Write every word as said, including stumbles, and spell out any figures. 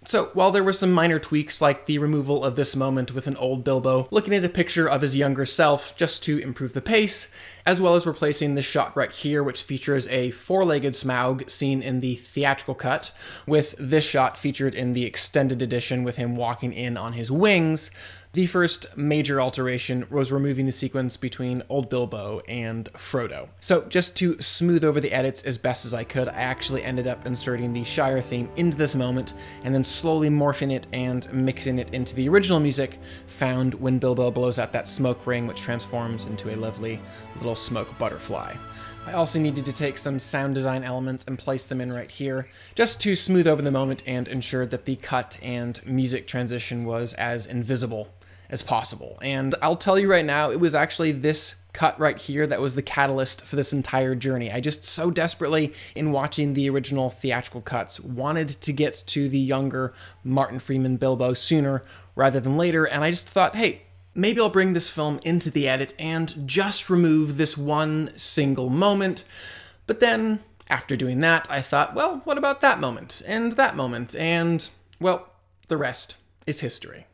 So while there were some minor tweaks like the removal of this moment with an old Bilbo looking at a picture of his younger self just to improve the pace, as well as replacing this shot right here which features a four-legged Smaug seen in the theatrical cut with this shot featured in the extended edition with him walking in on his wings, the first major alteration was removing the sequence between old Bilbo and Frodo. So just to smooth over the edits as best as I could, I actually ended up inserting the Shire theme into this moment and then slowly morphing it and mixing it into the original music found when Bilbo blows out that smoke ring which transforms into a lovely little smoke butterfly. I also needed to take some sound design elements and place them in right here, just to smooth over the moment and ensure that the cut and music transition was as invisible as possible. And I'll tell you right now, it was actually this cut right here that was the catalyst for this entire journey. I just so desperately, in watching the original theatrical cuts, wanted to get to the younger Martin Freeman Bilbo sooner rather than later, and I just thought, hey, maybe I'll bring this film into the edit and just remove this one single moment. But then, after doing that, I thought, well, what about that moment, and that moment, and, well, the rest is history.